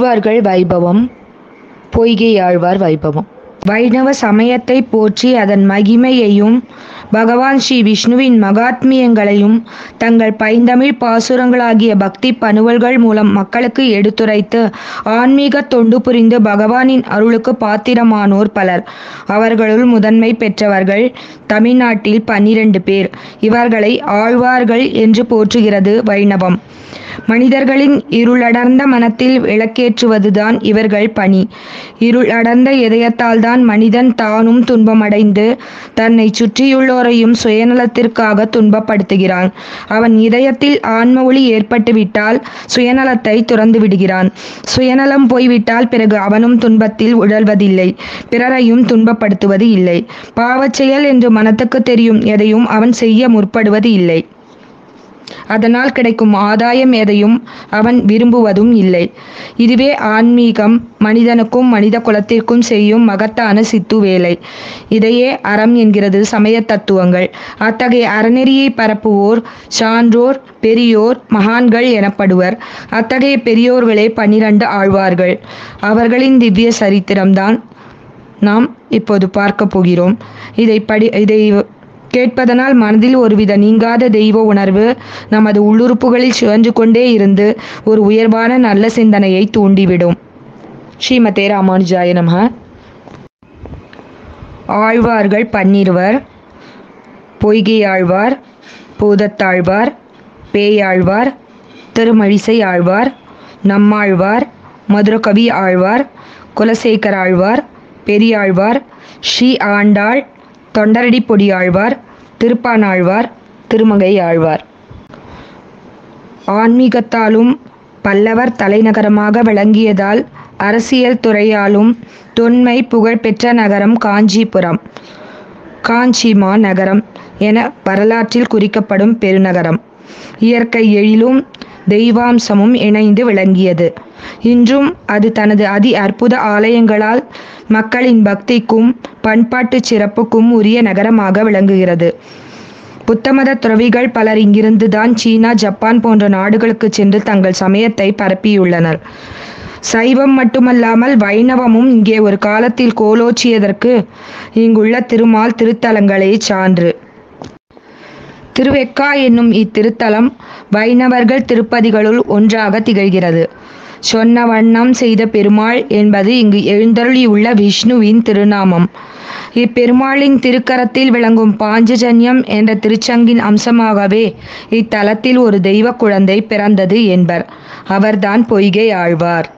ஆழ்வார்கள் வைபவம். பொய்கை ஆழ்வார் வைபவம். வைணவ சமயத்தை போற்றி அதன் மகிமையையும் பகவான் ஸ்ரீ விஷ்ணுவின் மகாத்மியங்களையும் தங்கள் பைந்தமிழ் பாசுரங்களாகிய பக்தி பனுவல்கள் மூலம் மக்களுக்கு எடுத்துரைத்து ஆன்மீக தொண்டு புரிந்து பகவானின் அருளுக்கு பாத்திரமானோர் பலர். அவர்களுள் முதன்மை பெற்றவர்கள் தமிழ்நாட்டில் 12 பேர். இவர்களை ஆழ்வார்கள் என்று போற்றுகிறது வைணவம். மனிதர்களின் இருளடர்ந்த மனத்தில் விளக்கேற்றுவதுதான் இவர்கள் பணி. இருள் அடர்ந்த இதயத்தால் தான் மனிதன் தானும் துன்பமடைந்து தன்னை சுற்றியுள்ளோரையும் சுயநலத்திற்காக துன்பப்படுத்துகிறான். அவன் இதயத்தில் ஆன்ம ஒளி ஏற்பட்டுவிட்டால் சுயநலத்தை துறந்து விடுகிறான். சுயநலம் போய்விட்டால் பிறகு அவனும் துன்பத்தில் உழல்வதில்லை, பிறரையும் துன்பப்படுத்துவது இல்லை. பாவச் செயல் என்று மனத்துக்கு தெரியும் எதையும் அவன் செய்ய முற்படுவது இல்லை. அதனால் கிடைக்கும் ஆதாயம் எதையும் அவன் விரும்புவதும் இல்லை. இதுவே ஆன்மீகம் மனிதனுக்கும் மனித குலத்திற்கும் செய்யும் மகத்தான சித்து வேலை. இதையே அறம் என்கிறது சமய தத்துவங்கள். அத்தகைய அறநெறியை பரப்புவோர் சான்றோர், பெரியோர், மகான்கள் எனப்படுவர். அத்தகைய பெரியோர்களே 12 ஆழ்வார்கள். அவர்களின் திவ்ய சரித்திரம்தான் நாம் இப்போது பார்க்க போகிறோம். இதை கேட்பதனால் மனதில் ஒருவித நீங்காத தெய்வ உணர்வு நமது உள்ளுறுப்புகளில் சுழன்று கொண்டே இருந்து ஒரு உயர்வான நல்ல சிந்தனையை தூண்டிவிடும். ஸ்ரீமதே ராமானுஜாய நமः. ஆழ்வார்கள் 12. பொய்கை ஆழ்வார், பூதத்தாழ்வார், பேயாழ்வார், திருமழிசை ஆழ்வார், நம்மாழ்வார், மதுரகவி ஆழ்வார், குலசேகர ஆழ்வார், பெரியாழ்வார், ஸ்ரீ ஆண்டாள், தொண்டரடி பொடி ஆழ்வார், திருப்பானாழ்வார், திருமங்கை ஆழ்வார். ஆன்மீகத்தாலும் பல்லவர் தலைநகரமாக விளங்கியதால் அரசியல் துறையாலும் தொன்மை புகழ் பெற்ற நகரம் காஞ்சிபுரம். காஞ்சிமா நகரம் என வரலாற்றில் குறிக்கப்படும் பெருநகரம். இயற்கை எழிலும் தெய்வாம்சமும் இணைந்து விளங்கியது. இன்றும் அது தனது அதி அற்புத ஆலயங்களால் மக்களின் பக்திக்கும் பண்பாட்டு சிறப்புக்கும் உரிய நகரமாக விளங்குகிறது. புத்தமத துறவிகள் பலர் இங்கிருந்து தான் சீனா, ஜப்பான் போன்ற நாடுகளுக்கு சென்று தங்கள் சமயத்தை பரப்பியுள்ளனர். சைவம் மட்டுமல்லாமல் வைணவமும் இங்கே ஒரு காலத்தில் கோலோச்சியதற்கு இங்குள்ள திருமால் திருத்தலங்களே சான்று. திருவெக்கா என்னும் இத்திருத்தலம் வைணவர்கள் திருப்பதிகளுள் ஒன்றாக திகழ்கிறது. சொன்ன வண்ணம் செய்த பெருமாள் என்பது இங்கு எழுந்தருளியுள்ள விஷ்ணுவின் திருநாமம். இப்பெருமாளின் திருக்கரத்தில் விளங்கும் பாஞ்சஜன்யம் என்ற திருச்சங்கின் அம்சமாகவே இத்தலத்தில் ஒரு தெய்வ குழந்தை பிறந்தது என்பர். அவர்தான் பொய்கை ஆழ்வார்.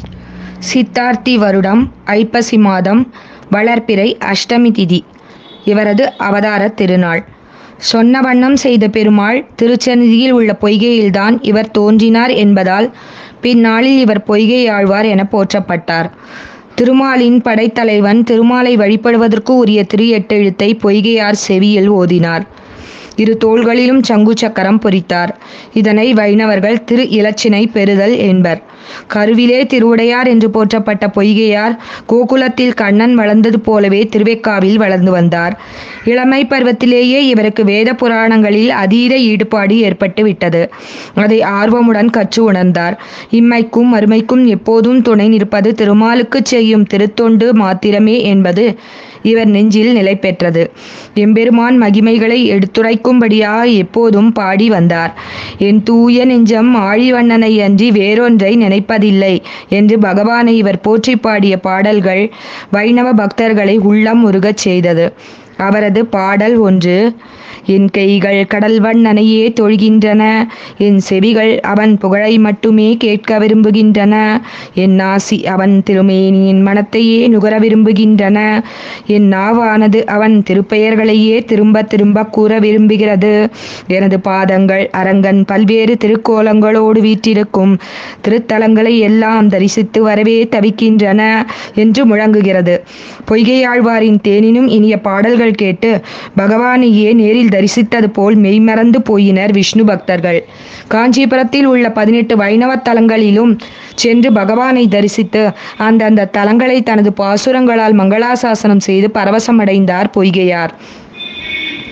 சித்தார்த்தி வருடம் ஐப்பசி மாதம் வளர்பிறை அஷ்டமி திதி இவரது அவதார திருநாள். சொன்ன வண்ணம் செய்த பெருமாள் திருச்சந்நிதியில் உள்ள பொய்கையில்தான் இவர் தோன்றினார் என்பதால் பின்னாளில் இவர் பொய்கை ஆழ்வார் என போற்றப்பட்டார். திருமாலின் படைத்தலைவன் திருமாலை வழிபடுவதற்கு உரிய திரு எட்டெழுத்தை பொய்கையார் செவியில் ஓதினார். இரு தோள்களிலும் சங்கு சக்கரம் பொறித்தார். இதனை வைணவர்கள் திரு இலச்சினை பெறுதல் என்பர். கருவிலே திருவுடையார் என்று போற்றப்பட்ட பொய்கையார் கோகுலத்தில் கண்ணன் வளர்ந்தது போலவே திருவெக்காவில் வளர்ந்து வந்தார். இளமை பருவத்திலேயே இவருக்கு வேத புராணங்களில் அதீத ஈடுபாடு ஏற்பட்டு விட்டது. அதை ஆர்வமுடன் கற்று உணர்ந்தார். இம்மைக்கும் மறுமைக்கும் எப்போதும் துணை நிற்பது திருமாலுக்கு செய்யும் திருத்தொண்டு மாத்திரமே என்பது இவர் நெஞ்சில் நிலை பெற்றது. எம்பெருமான் மகிமைகளை எடுத்துரைக்கும்படியாக எப்போதும் பாடி வந்தார். என் தூய நெஞ்சம் ஆழிவண்ணனை அன்றி வேறொன்றை நினைப்பதில்லை என்று பகவானை இவர் போற்றி பாடிய பாடல்கள் வைணவ பக்தர்களை உள்ளம் உருகச் செய்தது. அவரது பாடல் ஒன்று: என் கைகள் கடல் வண்ணனையே தொழுகின்றன, என் செவிகள் அவன் புகழை மட்டுமே கேட்க விரும்புகின்றன, என் நாசி அவன் திருமேனியின் மனத்தையே நுகர விரும்புகின்றன, என் நாவானது அவன் திருப்பெயர்களையே திரும்ப திரும்ப கூற விரும்புகிறது, எனது பாதங்கள் அரங்கன் பல்வேறு திருக்கோலங்களோடு வீற்றிருக்கும் திருத்தலங்களை எல்லாம் தரிசித்து வரவே தவிக்கின்றன என்று முழங்குகிறது. பொய்கையாழ்வாரின் தேனினும் இனிய பாடல்கள் கேட்டு பகவானையே நேரில் தரிசித்தது போல் மெய்மறந்து போயினர் விஷ்ணு பக்தர்கள். காஞ்சிபுரத்தில் உள்ள 18 வைணவ தலங்களிலும் சென்று பகவானை தரிசித்து அந்தந்த தலங்களை தனது பாசுரங்களால் மங்களாசாசனம் செய்து பரவசமடைந்தார் பொய்கையார்.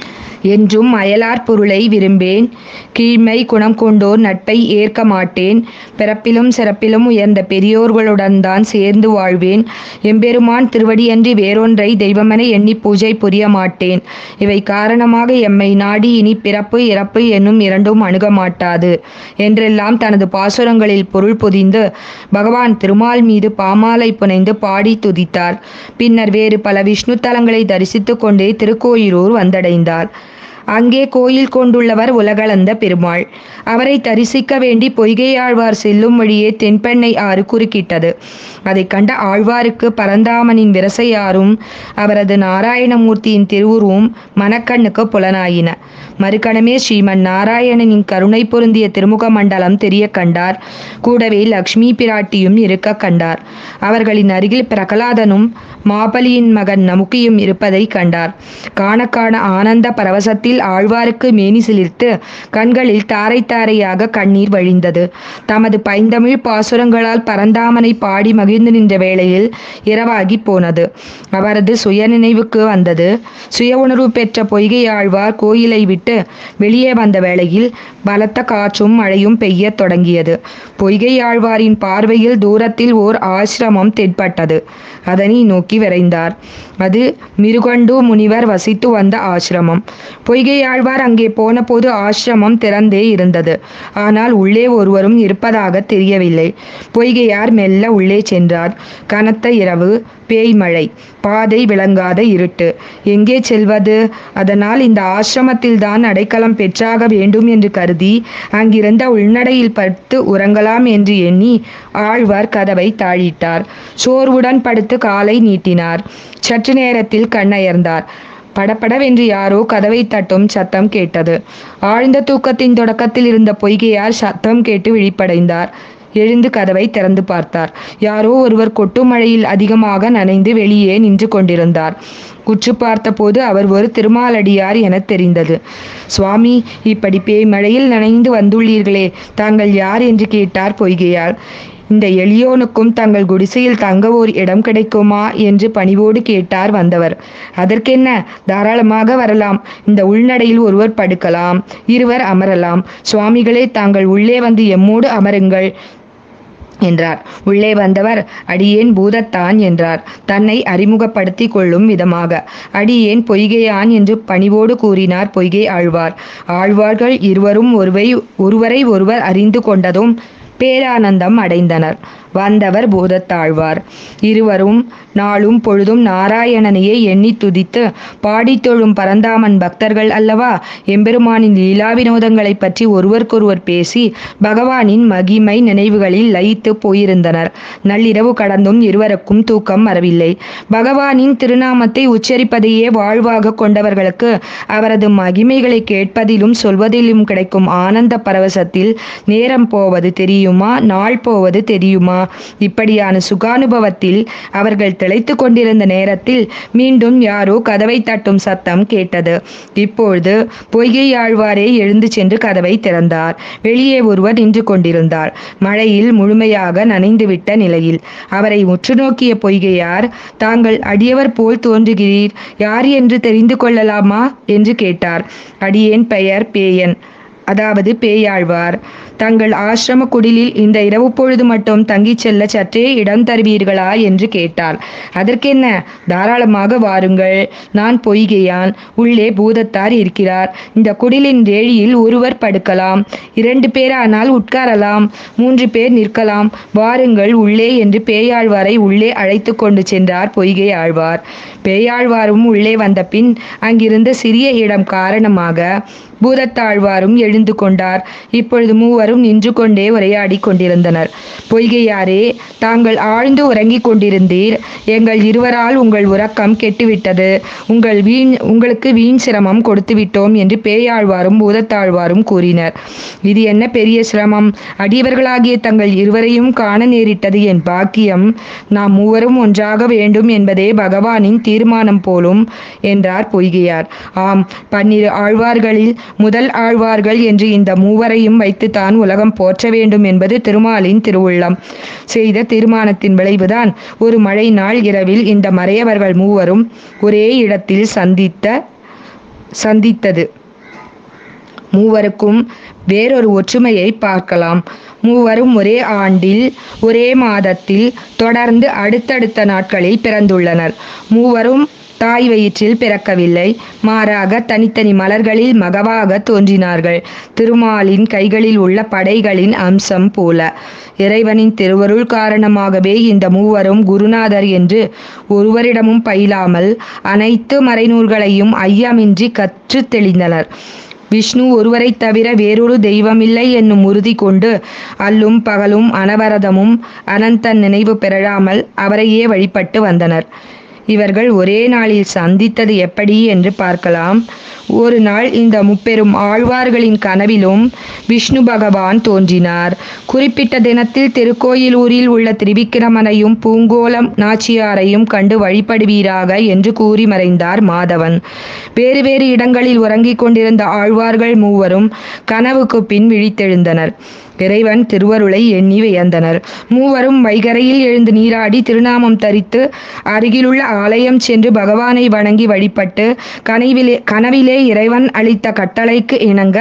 என்றும் அயலார் பொருளை விரும்பேன். கீழ்மை குணம் கொண்டோர் நட்பை ஏற்க மாட்டேன். பிறப்பிலும் சிறப்பிலும் உயர்ந்த பெரியோர்களுடன் தான் சேர்ந்து வாழ்வேன். எம்பெருமான் திருவடியன்றி வேறொன்றை தெய்வமென எண்ணி பூஜை புரிய மாட்டேன். இவை காரணமாக எம்மை நாடி இனி பிறப்பு இறப்பு என்னும் இரண்டும் அணுக மாட்டாது என்றெல்லாம் தனது பாசுரங்களில் பொருள் பொதிந்து பகவான் திருமால் மீது பாமாலை புனைந்து பாடி துதித்தார். பின்னர் வேறு பல விஷ்ணு தலங்களை தரிசித்துக் கொண்டே திருக்கோயிலூர் வந்தடைந்தார். அங்கே கோயில் கொண்டுள்ளவர் உலகளந்த பெருமாள். அவரை தரிசிக்க வேண்டி பொய்கை ஆழ்வார் செல்லும் வழியே தென்பெண்ணை ஆறு குறுக்கிட்டது. அதை கண்ட ஆழ்வாருக்கு பரந்தாமனின் விரசையாரும் அவரது நாராயணமூர்த்தியின் திருவுருவும் மனக்கண்ணுக்கு புலனாயின. மறுகணமே ஸ்ரீமன் நாராயணனின் கருணை பொருந்திய திருமுக மண்டலம் தெரிய கண்டார். கூடவே லக்ஷ்மி பிராட்டியும் இருக்க கண்டார். அவர்களின் அருகில் பிரகலாதனும் மாபலியின் மகன் நமுக்கியும் இருப்பதை கண்டார். காண காண ஆனந்த பரவசத்தில் ஆழ்வாருக்கு மேனி சிலிர்த்து கண்களில் தாரை தாரையாக கண்ணீர் வழிந்தது. தமது பைந்தமிழ் பாசுரங்களால் பரந்தாமனை பாடி மகிழ்ந்து நின்ற வேளையில் இரவாகி போனது. அவரது சுய நினைவுக்கு வந்தது. சுய உணர்வு பெற்ற பொய்கை ஆழ்வார் கோயிலை விட்டு வெளியே வந்த வேளையில் பலத்த காற்றும் மழையும் பெய்ய தொடங்கியது. பொய்கை ஆழ்வாரின் பார்வையில் தூரத்தில் ஓர் ஆசிரமம் தென்பட்டது. அதனை நோக்கி விரைந்தார். அது மிருகண்டு முனிவர் வசித்து வந்த ஆசிரமம். பொய்கை ஆழ்வார் அங்கே போன போது ஆசிரமம் திறந்தே இருந்தது. ஆனால் உள்ளே ஒருவரும் இருப்பதாக தெரியவில்லை. பொய்கையார் மெல்ல உள்ளே சென்றார். கனத்த இரவு, பேய்மழை, பாதை விளங்காத இருட்டு. எங்கே செல்வது? அதனால் இந்த ஆசிரமத்தில் தான் அடைக்கலம் பெற்றாக வேண்டும் என்று கருதி அங்கிருந்த உள்நடையில் படுத்து உறங்கலாம் என்று எண்ணி ஆழ்வார் கதவை தாழிட்டார். சோர்வுடன் படுத்து காலை நீட்டினார். சற்று நேரத்தில் கண்ணயர்ந்தார். படபடவென்று யாரோ கதவை தட்டும் சத்தம் கேட்டது. ஆழ்ந்த தூக்கத்தின் தொடக்கத்தில் இருந்த பொய்கையார் சத்தம் கேட்டு விழிப்படைந்தார். எழுந்து கதவை திறந்து பார்த்தார். யாரோ ஒருவர் கொட்டு மழையில் அதிகமாக நனைந்து வெளியே நின்று கொண்டிருந்தார். உற்று பார்த்த போது அவர் ஒரு திருமாலடியார் என தெரிந்தது. சுவாமி, இப்படி பேய்மழையில் நனைந்து வந்துள்ளீர்களே, தாங்கள் யார் என்று கேட்டார் பொய்கையார். இந்த எளியோனுக்கும் தங்கள் குடிசையில் தங்க ஓர் இடம் கிடைக்குமா என்று பணிவோடு கேட்டார் வந்தவர். அதற்கென்ன, தாராளமாக வரலாம். இந்த உள்நடையில் ஒருவர் படுக்கலாம், இருவர் அமரலாம். சுவாமிகளே, தாங்கள் உள்ளே வந்து எம்மோடு அமருங்கள் என்றார். உள்ளே வந்தவர், அடியேன் பூதத்தான் என்றார், தன்னை அறிமுகப்படுத்தி கொள்ளும் விதமாக. அடியேன் பொய்கையான் என்று பணிவோடு கூறினார் பொய்கை ஆழ்வார். ஆழ்வார்கள் இருவரும் ஒருவரை ஒருவர் அறிந்து கொண்டதும் பேரானந்தம் அடைந்தனர். வந்தவர் பூதத்தாழ்வார். இருவரும் நாளும் பொழுதும் நாராயணனையே எண்ணி துதித்து பாடி தொழும் பரந்தாமன் பக்தர்கள் அல்லவா. எம்பெருமானின் லீலா வினோதங்களை பற்றி ஒருவருக்கொருவர் பேசி பகவானின் மகிமை நினைவுகளில் லயித்து போயிருந்தனர். நள்ளிரவு கடந்தும் இருவருக்கும் தூக்கம் வரவில்லை. பகவானின் திருநாமத்தை உச்சரிப்பதையே வாழ்வாக கொண்டவர்களுக்கு அவரது மகிமைகளை கேட்பதிலும் சொல்வதிலும் கிடைக்கும் ஆனந்த பரவசத்தில் நேரம் போவது தெரியுமா, நாள் போவது தெரியுமா? இப்படியான சுகானுபவத்தில் அவர்கள் திளைத்து கொண்டிருந்த நேரத்தில் மீண்டும் யாரோ கதவை தட்டும் சத்தம் கேட்டது. இப்பொழுது பொய்கை ஆழ்வாரே எழுந்து சென்று கதவை திறந்தார். வெளியே ஒருவர் நின்று கொண்டிருந்தார். மழையில் முழுமையாக நனைந்துவிட்ட நிலையில். அவரை உற்று நோக்கிய பொய்கையார், தாங்கள் அடியவர் போல் தோன்றுகிறீர், யார் என்று தெரிந்து கொள்ளலாமா என்று கேட்டார். அடியேன் பெயர் பேயன், அதாவது பேயாழ்வார். தங்கள் ஆசிரம குடிலில் இந்த இரவு பொழுது மட்டும் தங்கிச் செல்ல சற்றே இடம் தருவீர்களா என்று கேட்டார். அதற்கென்ன, தாராளமாக வாருங்கள். நான் பொய்கையான், உள்ளே பூதத்தார் இருக்கிறார். இந்த குடிலின் ரேழியில் ஒருவர் படுக்கலாம், 2 பேரானால் உட்காரலாம், 3 பேர் நிற்கலாம். வாருங்கள் உள்ளே என்று பேயாழ்வாரை உள்ளே அழைத்து கொண்டு சென்றார் பொய்கை ஆழ்வார். பேயாழ்வாரும் உள்ளே வந்த பின் அங்கிருந்த சிறிய இடம் காரணமாக பூதத்தாழ்வாரும் எழுந்து கொண்டார். இப்பொழுது மூவரும் நின்று கொண்டே உரையாடி கொண்டிருந்தனர். பொய்கையாரே, தாங்கள் ஆழ்ந்து உறங்கிக் கொண்டிருந்தீர். எங்கள் இருவரால் உங்கள் உறக்கம் கெட்டுவிட்டது. உங்களுக்கு வீண் சிரமம் கொடுத்து விட்டோம் என்று பேயாழ்வாரும் பூதத்தாழ்வாரும் கூறினர். இது என்ன பெரிய சிரமம்? அடியவர்களாகிய தங்கள் இருவரையும் காண நேரிட்டது என் பாக்கியம். நாம் மூவரும் ஒன்றாக வேண்டும் என்பதே பகவானின் தீர்மானம் போலும் என்றார் பொய்கையார். ஆம், 12 ஆழ்வார்களில் முதல் ஆழ்வார்கள் என்று இந்த மூவரையும் வைத்துத்தான் உலகம் போற்ற வேண்டும் என்பது திருமாலின் திருவுள்ளம் செய்த தீர்மானத்தின் விளைவுதான் ஒரு மழை நாள் இரவில் இந்த மறையவர்கள் மூவரும் ஒரே இடத்தில் சந்தித்தது. மூவருக்கும் வேறொரு ஒற்றுமையை பார்க்கலாம். மூவரும் ஒரே ஆண்டில் ஒரே மாதத்தில் தொடர்ந்து அடுத்தடுத்த நாட்களில் பிறந்துள்ளனர். மூவரும் தாய் வயிற்றில் பிறக்கவில்லை, மாறாக தனித்தனி மலர்களில் மகவாக தோன்றினார்கள். திருமாலின் கைகளில் உள்ள படைகளின் அம்சம் போல. இறைவனின் திருவருள் காரணமாகவே இந்த மூவரும் குருநாதர் என்று ஒருவரிடமும் பயிலாமல் அனைத்து மறைநூல்களையும் ஐயமின்றி கற்று தெளிந்தனர். விஷ்ணு ஒருவரை தவிர வேறொரு தெய்வமில்லை என்னும் உறுதி கொண்டு அல்லும் பகலும் அனவரதமும் அனந்தன் நினைவு பெறாமல் அவரையே வழிபட்டு வந்தனர். இவர்கள் ஒரே நாளில் சந்தித்தது எப்படி என்று பார்க்கலாம். ஒரு நாள் இந்த முப்பெரும் ஆழ்வார்களின் கனவிலும் விஷ்ணு பகவான் தோன்றினார். குறிப்பிட்ட தினத்தில் திருக்கோயிலூரில் உள்ள திரிவிக்கிரமனையும் பூங்கோலம் நாச்சியாரையும் கண்டு வழிபடுவீராக என்று கூறி மறைந்தார் மாதவன். வேறு வேறு இடங்களில் உறங்கிக் கொண்டிருந்த ஆழ்வார்கள் மூவரும் கனவுக்கு பின் விழித்தெழுந்தனர். இறைவன் திருவருளை எண்ணி வியந்தனர். மூவரும் வைகரையில் எழுந்து நீராடி திருநாமம் தரித்து அருகிலுள்ள ஆலயம் சென்று பகவானை வணங்கி வழிபட்டு கனவிலே இறைவன் அளித்த கட்டளைக்கு இணங்க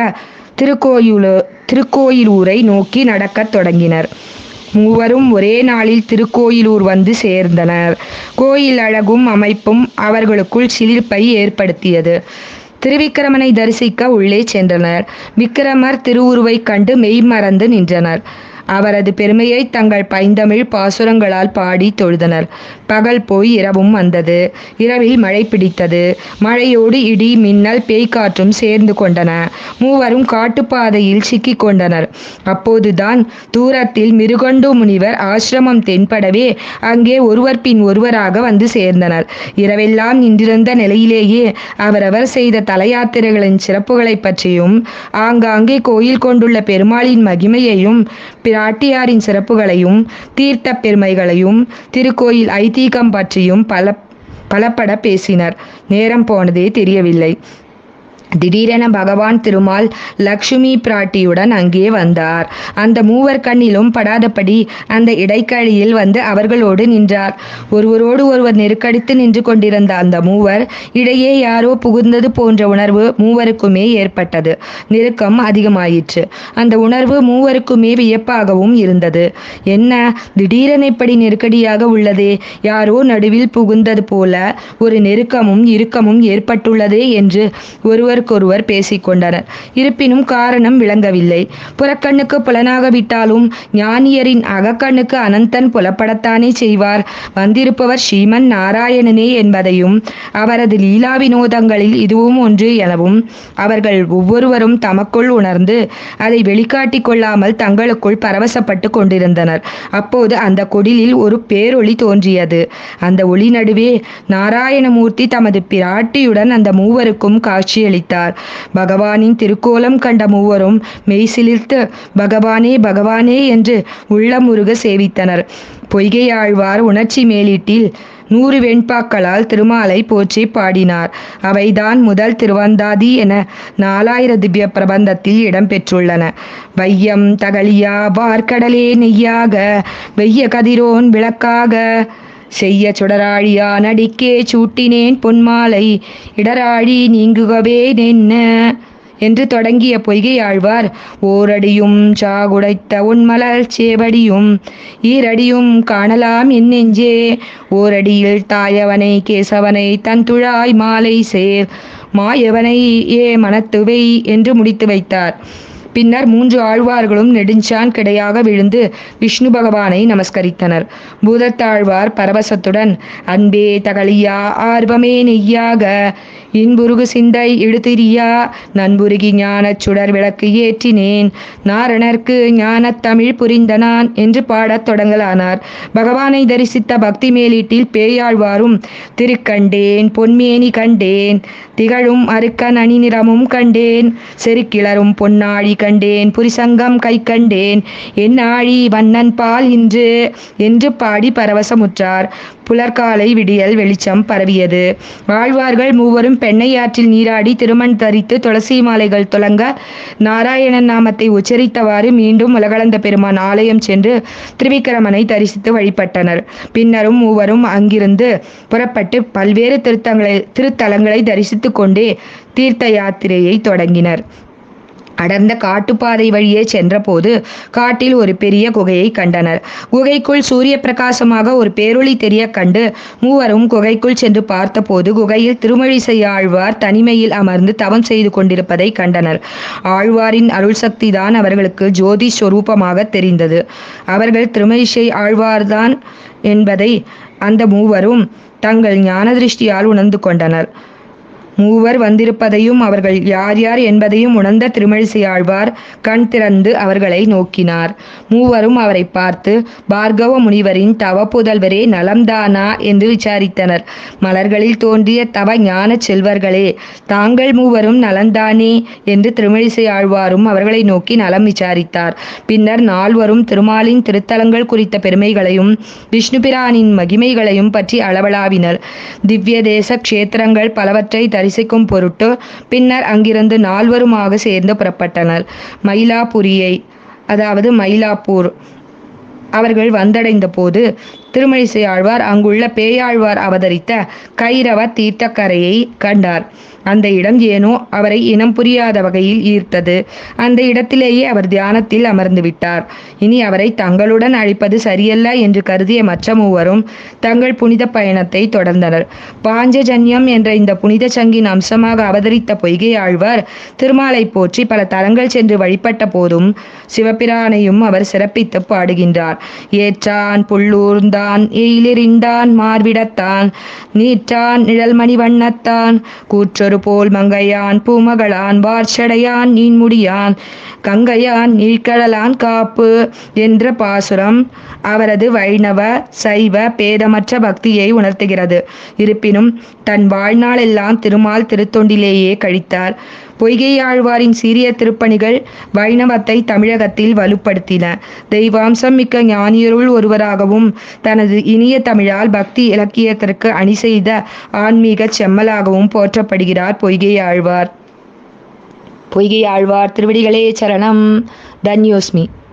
திருக்கோயிலூரை நோக்கி நடக்கத் தொடங்கினர். மூவரும் ஒரே நாளில் திருக்கோயிலூர் வந்து சேர்ந்தனர். கோயில் அழகும் அமைப்பும் அவர்களுக்குள் சிலிர்ப்பை ஏற்படுத்தியது. திருவிக்கிரமனை தரிசிக்க உள்ளே சென்றனர். விக்கிரமர் திருவுருவை கண்டு மெய்மறந்து நின்றனர். அவரது பெருமையை தங்கள் பைந்தமிழ் பாசுரங்களால் பாடி தொழுதனர். பகல் போய் இரவும் வந்தது. இரவில் மழை பிடித்தது. மழையோடு இடி மின்னல் பேய்காற்றும் சேர்ந்து கொண்டன. மூவரும் காட்டுப்பாதையில் சிக்கிக் கொண்டனர். அப்போதுதான் தூரத்தில் மிருகொண்டு முனிவர் ஆசிரமம் தென்படவே அங்கே ஒருவர் பின் ஒருவராக வந்து சேர்ந்தனர். இரவெல்லாம் நின்றிருந்த நிலையிலேயே அவரவர் செய்த தல யாத்திரைகளின் சிறப்புகளை பற்றியும் ஆங்காங்கே கோயில் கொண்டுள்ள பெருமாளின் மகிமையையும் பிராட்டியாரின் சிறப்புகளையும் தீர்த்த பெருமைகளையும் திருக்கோயில் ஐதீகம் பற்றியும் பலப்பட பேசினர். நேரம் போனதே தெரியவில்லை. திடீரென பகவான் திருமால் லக்ஷ்மி பிராட்டியுடன் அங்கே வந்தார். அந்த மூவர் கண்ணிலும் படாதபடி அந்த இடைக்கழியில் வந்து அவர்களோடு நின்றார். ஒருவரோடு ஒருவர் நெருக்கடித்து நின்று கொண்டிருந்த அந்த மூவர் இடையே யாரோ புகுந்தது போன்ற உணர்வு மூவருக்குமே ஏற்பட்டது. நெருக்கம் அதிகமாயிற்று. அந்த உணர்வு மூவருக்குமே வியப்பாகவும் இருந்தது. என்ன, திடீரென இப்படி நெருக்கடியாக உள்ளதே, யாரோ நடுவில் புகுந்தது போல ஒரு நெருக்கமும் இறுக்கமும் ஏற்பட்டுள்ளதே என்று ஒருவருக்கொருவர் பேசிக்கொண்டனர். இருப்பினும் காரணம் விளங்கவில்லை. புறக்கண்ணுக்கு புலனாகவிட்டாலும் ஞானியரின் அகக்கண்ணுக்கு அனந்தன் புலப்படத்தானே செய்வார். வந்திருப்பவர் ஸ்ரீமன் நாராயணனே என்பதையும் அவரது லீலா வினோதங்களில் இதுவும் ஒன்று எனவும் அவர்கள் ஒவ்வொருவரும் தமக்குள் உணர்ந்து அதை வெளிக்காட்டிக் கொள்ளாமல் தங்களுக்குள் பரவசப்பட்டு கொண்டிருந்தனர். அப்போது அந்த கொடிலில் ஒரு பேரொளி தோன்றியது. அந்த ஒளி நடுவே நாராயணமூர்த்தி தமது பிராட்டியுடன் அந்த மூவருக்கும் காட்சியளித்தார். பகவானின் திருக்கோலம் கண்ட மூவரும் மெய்சிலிர்த்து பகவானே பகவானே என்று உள்ளமுருக சேவித்தனர். பொய்கை ஆழ்வார் உணர்ச்சி மேலீட்டில் 100 வெண்பாக்களால் திருமாலை போற்றி பாடினார். அவைதான் முதல் திருவந்தாதி என 4000 திவ்ய பிரபந்தத்தில் இடம்பெற்றுள்ளன. வையம் தகலியா வார்க்கடலே நெய்யாக வெய்ய கதிரோன் விளக்காக செய்ய சுடராழியா நடிக்கே சூட்டினேன் பொன்மாலை இடராழி நீங்குகவே நென்ன என்று தொடங்கிய பொய்கை ஆழ்வார் ஓரடியும் சாகுடைத்த உன்மலர் சேவடியும் ஈரடியும் காணலாம் என் நெஞ்சே ஓரடியில் தாயவனை கேசவனை தன் துழாய் மாலை சேர் மாயவனை ஏ மனத்துவை என்று முடித்து வைத்தார். பின்னர் 3 ஆழ்வார்களும் நெடுஞ்சான் கிடையாக விழுந்து விஷ்ணு பகவானை நமஸ்கரித்தனர். பூதத்தாழ்வார் பரவசத்துடன் அன்பே தகலியா ஆர்வமே நெய்யாக இன்புருகு சிந்தை இழுதிரியா நண்புருகி ஞானச் சுடர் விளக்கு ஏற்றினேன் நாரணர்க்கு ஞானத் தமிழ் புரிந்த நான் என்று பாடத் தொடங்கலானார். பகவானை தரிசித்த பக்தி மேலீட்டில் பேயாழ்வாரும் திருக்கண்டேன் பொன்மேனி கண்டேன் திகழும் அருக்கன் அணிநிறமும் கண்டேன் செருக்கிளரும் பொன்னாழி கண்டேன் புரிசங்கம் கை கண்டேன் என் ஆழி வண்ணன் பால் இன்று என்று பாடி பரவசமுற்றார். புலர்காலை விடியல் வெளிச்சம் பரவியது. ஆழ்வார்கள் மூவரும் பெண்ணை ஆற்றில் நீராடி திருமண் தரித்து துளசி மாலைகள் துலங்க நாராயணன் நாமத்தை உச்சரித்தவாறு மீண்டும் உலகளந்த பெருமான் ஆலயம் சென்று திருவிக்கிரமனை தரிசித்து வழிபட்டனர். பின்னரும் மூவரும் அங்கிருந்து புறப்பட்டு பல்வேறு திருத்தலங்களை தரிசித்து கொண்டே தீர்த்த யாத்திரையை தொடங்கினர். அடர்ந்த காட்டுப்பாதை வழியே சென்றபோது காட்டில் ஒரு பெரிய குகையை கண்டனர். குகைக்குள் சூரிய பிரகாசமாக ஒரு பேரொளி தெரிய கண்டு மூவரும் குகைக்குள் சென்று பார்த்தபோது குகையில் திருமழிசை ஆழ்வார் தனிமையில் அமர்ந்து தவம் செய்து கொண்டிருப்பதை கண்டனர். ஆழ்வாரின் அருள் சக்தி தான் அவர்களுக்கு ஜோதி ஸ்வரூபமாக தெரிந்தது. அவர்கள் திருமழிசை ஆழ்வார்தான் என்பதை அந்த மூவரும் தங்கள் ஞான திருஷ்டியால் உணர்ந்து கொண்டனர். மூவர் வந்திருப்பதையும் அவர்கள் யார் யார் என்பதையும் உணர்ந்த திருமழிசை ஆழ்வார் கண் திறந்து அவர்களை நோக்கினார். மூவரும் அவரை பார்த்து, பார்கவ முனிவரின் தவ புதல்வரே நலம்தானா என்று விசாரித்தனர். மலர்களில் தோன்றிய தவ ஞான செல்வர்களே, தாங்கள் மூவரும் நலந்தானே என்று திருமழிசை ஆழ்வாரும் அவர்களை நோக்கி நலம் விசாரித்தார். பின்னர் நால்வரும் திருமாலின் திருத்தலங்கள் குறித்த பெருமைகளையும் விஷ்ணு பிரானின் மகிமைகளையும் பற்றி அளவளாவினர். திவ்ய தேச க்ஷேத்திரங்கள் பலவற்றை தரிசிக்கும் பொருட்டு பின்னர் அங்கிருந்து நால்வருமாக சேர்ந்து புறப்பட்டனர். மயிலாப்பூரியை, அதாவது மயிலாப்பூர் அவர்கள் வந்தடைந்த போது திருமழிசை ஆழ்வார் அங்குள்ள பேயாழ்வார் அவதரித்த கைரவ தீர்த்தக்கரையை கண்டார். அந்த இடம் ஏனோ அவரை இனம் புரியாத வகையில் ஈர்த்தது. அந்த இடத்திலேயே அவர் தியானத்தில் அமர்ந்து விட்டார். இனி அவரை தங்களுடன் அழைப்பது சரியல்ல என்று கருதிய மற்ற மூவரும் தங்கள் புனித பயணத்தை தொடர்ந்தனர். பாஞ்சஜன்யம் என்ற இந்த புனித சங்கின் அம்சமாக அவதரித்த பொய்கை ஆழ்வார் திருமாலை போற்றி பல தலங்கள் சென்று வழிபட்ட போதும் சிவபிரானையும் அவர் சிறப்பித்து பாடுகின்றார். ஏற்றான் புள்ளூர்ந்தான் எயிலிரிந்தான் மார்விடத்தான் நீற்றான் நிழல்மணி வண்ணத்தான் கூற்றொரு போல் மங்கையான் பூமகளான் வார்ச்சடையான் நீன்முடியான் கங்கையான் நீழ்கடலான் காப்பு என்ற பாசுரம் அவரது வைணவ சைவ பேதமற்ற பக்தியை உணர்த்துகிறது. இருப்பினும் தன் வாழ்நாளெல்லாம் திருமால் திருத்தொண்டிலேயே கழித்தார். பொய்கை ஆழ்வாரின் சீரிய திருப்பணிகள் வைணவத்தை தமிழகத்தில் வலுப்படுத்தின. தெய்வாம்சம் மிக்க ஞானியருள் ஒருவராகவும் தனது இனிய தமிழால் பக்தி இலக்கியத்திற்கு அணி செய்த ஆன்மீக செம்மலாகவும் போற்றப்படுகிறார் பொய்கை ஆழ்வார். பொய்கை ஆழ்வார் திருவடிகளே சரணம். தன்யோஸ்மி.